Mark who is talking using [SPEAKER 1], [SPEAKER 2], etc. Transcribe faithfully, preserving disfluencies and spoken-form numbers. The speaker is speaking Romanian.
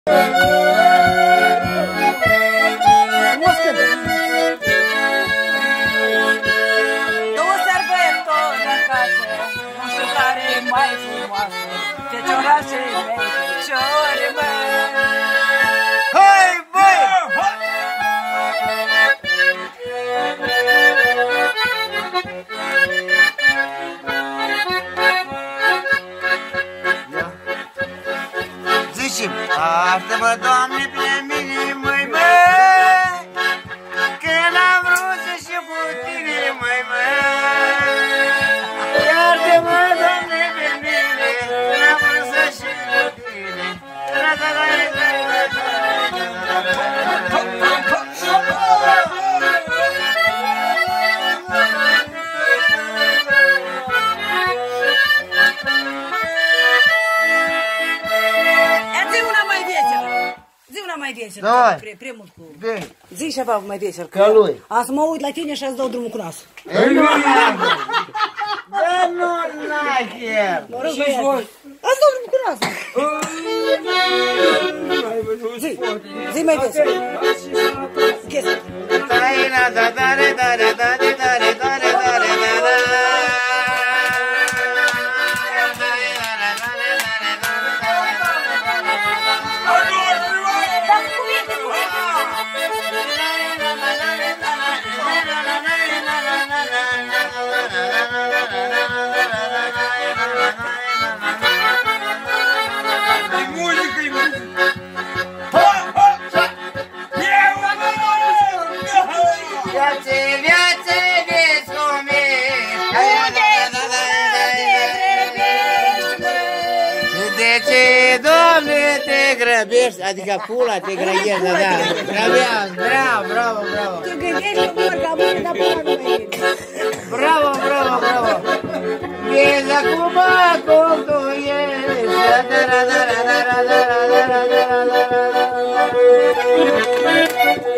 [SPEAKER 1] Două sărbători acasă, nu știu care e mai frumoasă, feciorașe mei, feciori mei.
[SPEAKER 2] Hai, băi! Zice-mi, artă-mă, Doamne, pe mine, măi, măi, că n-am vrut să și cu tine, măi, măi. Iartă-mă, Doamne, pe mine, că n-am vrut să și cu tine.
[SPEAKER 1] Mai vesel,
[SPEAKER 2] Давай.
[SPEAKER 1] pre, prea mult cu...
[SPEAKER 2] Bine.
[SPEAKER 1] Zi ceva mai vesel.
[SPEAKER 2] Ca lui.
[SPEAKER 1] Am să mă uit la tine și ați dau drumul cu nasul.
[SPEAKER 2] Da nu nacher.
[SPEAKER 1] Mă rog, băiat. Ați dau drumul cu nasul. Zi, zi mai vesel. Ghesă.
[SPEAKER 2] Taina da dare dare dare dare dare dare dare. Grăbești, adică pula te grăbești, da, da, grăbești, bravo, bravo, bravo.
[SPEAKER 1] Te gândești că mor ca mână, dar pula nu mai e.
[SPEAKER 2] Bravo, bravo, bravo. Vezi acum cum tu ești, da, da, da, da, da, da, da, da, da, da, da, da, da, da.